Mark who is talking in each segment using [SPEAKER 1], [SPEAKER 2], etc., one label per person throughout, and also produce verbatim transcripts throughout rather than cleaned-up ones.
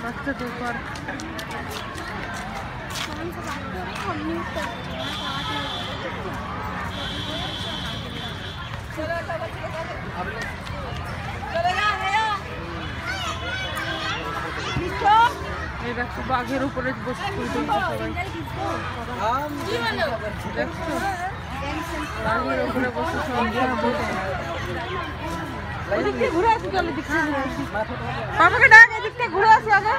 [SPEAKER 1] বাচ্চাদের পার্ক। এই দেখো বাঘের উপরে বসে তুলতে সবাই, দেখছো বাঘের উপরে বসে সবাই ঘুরে আসি। চলো দিক থেকে ঘুরে আসি, বাবাকে ডাক এদিক থেকে ঘুরে আসি আগে।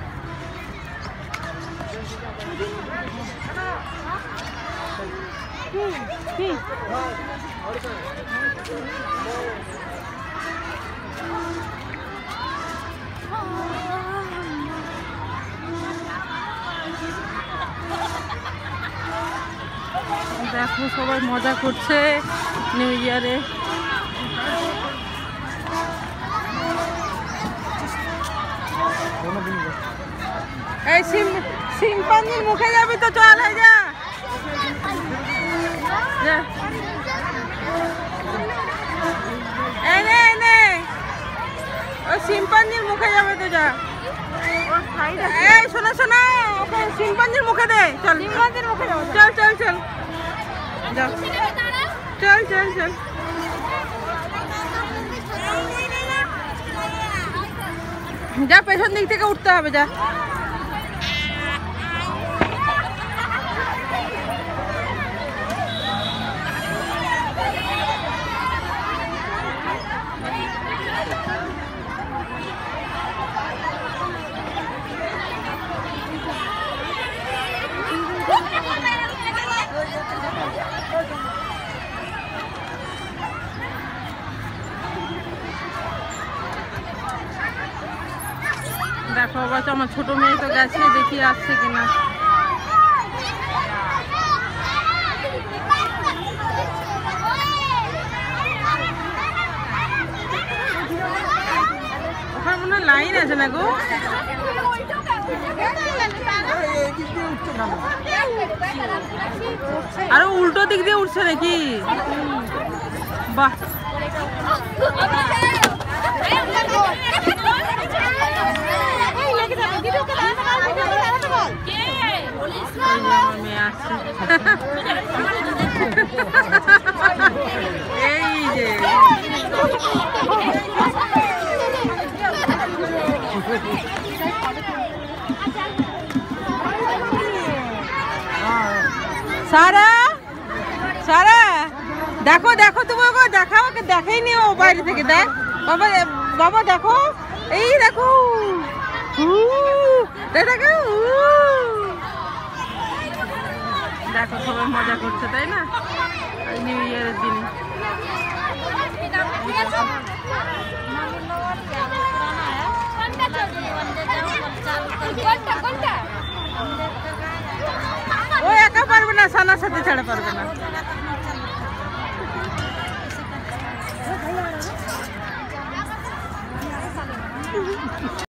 [SPEAKER 1] কি দেখো সবাই মজা করছে নিউ ইয়ারে। এই শিম্পাঞ্জির মুখে যাবি তো, চল হয়ে যা। এনে এনে ওই শিম্পাঞ্জির মুখে যাবে তো, যা। এই শোনো শোনো, ওকে শিম্পাঞ্জির মুখে দে। চল শিম্পাঞ্জির মুখে যাবো, চল চল চল যাও, চল চল চল। যা পেছন দিক থেকে উঠতে হবে, যা। দেখো বাচ্চা, আমার ছোট মেয়ে তো গেছে, দেখি আসছে কিনা। ওখানে মনে হয় লাইন আছে না গো। আরো উল্টো দিক দিয়ে উঠছে নাকি? বাহ, মেয়ে আসছে। এই যে সারা সারা দেখো দেখো, তুমি ওকে দেখাও, ওকে দেখাই নি ও বাইরে থেকে। দেখ বাবা, বাবা দেখো, এই দেখো দেখো, দেখো সবাই মজা করছে, তাই না নিউ ইয়ারের দিন। ও একা পারবে না, সানার সাথে ছাড়া পারবে না।